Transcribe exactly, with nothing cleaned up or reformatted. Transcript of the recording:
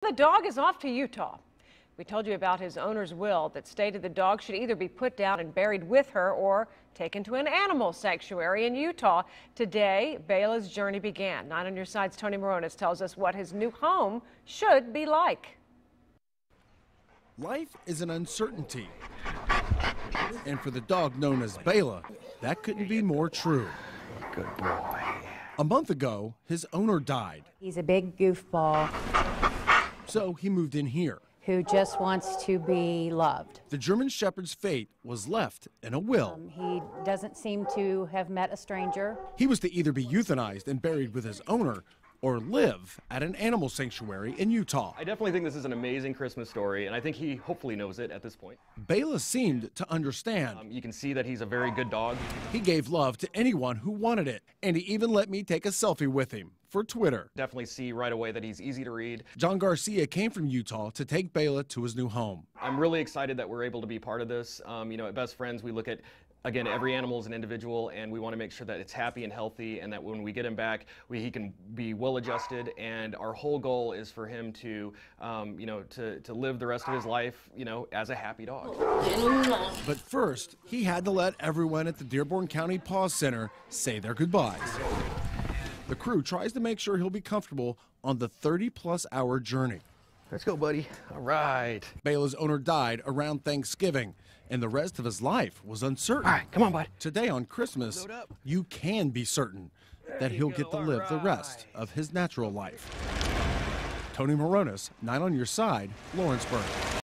The dog is off to Utah. We told you about his owner's will that stated the dog should either be put down and buried with her or taken to an animal sanctuary in Utah. Today, Vela's journey began. Nine on Your Side's Tony Moronis tells us what his new home should be like. Life is an uncertainty. And for the dog known as Vela, that couldn't be more true. Good boy. A month ago, his owner died. He's a big goofball So he moved in here. who just wants to be loved. The German Shepherd's fate was left in a will. Um, he doesn't seem to have met a stranger. He was to either be euthanized and buried with his owner or live at an animal sanctuary in Utah. I definitely think this is an amazing Christmas story, and I think he hopefully knows it at this point. Vela seemed to understand. Um, you can see that he's a very good dog. He gave love to anyone who wanted it, and he even let me take a selfie with him for Twitter. Definitely see right away that he's easy to read. John Garcia came from Utah to take Vela to his new home. I'm really excited that we're able to be part of this. Um, you know, at Best Friends, we look at, again, every animal is an individual, and we want to make sure that it's happy and healthy, and that when we get him back, we, he can be well adjusted. And our whole goal is for him to, um, you know, to, to live the rest of his life, you know, as a happy dog. But first, he had to let everyone at the Dearborn County Paw Center say their goodbyes. The crew tries to make sure he'll be comfortable on the thirty plus hour journey. Let's go, buddy. All right. Vela's owner died around Thanksgiving, and the rest of his life was uncertain. All right, come on, bud. Today on Christmas, Load up. you can be certain that he'll get to live the rest of his natural life. Tony Moronis, Nine on Your Side, Lawrenceburg.